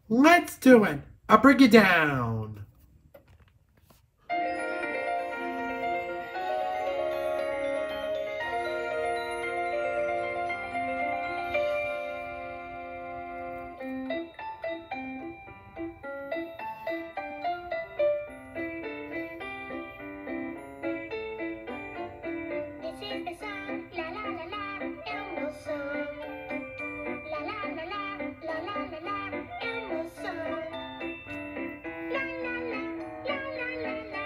Let's do it. I'll break it down. This is the song, la la la la, Elmo song. La la la la, la la la la, Elmo song. La la la, la la la la.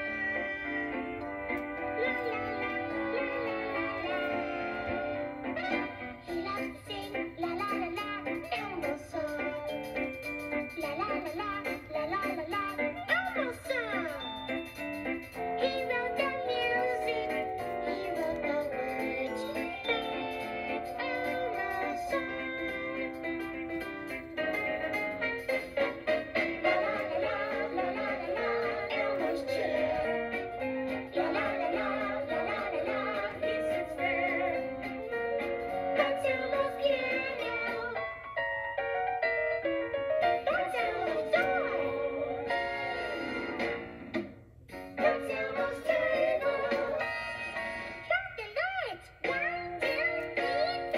La la la, la la la la. He loves to sing, la la la la, Elmo song. La la la la, la la la la, Elmo song. He wrote the music, he wrote the words. It's Elmo song. La la la la, la la la la, Elmo's chair. La la la la, la la la la, he sits there. That's Elmo's piano. That's Elmo's door. That's Elmo's table. Count the lights. 1, 2, 3,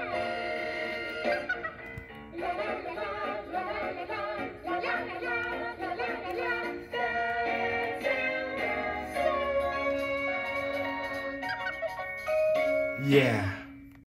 4. La la la la, la la la la, la la la la, la la la la. That's Elmo's song. Yeah.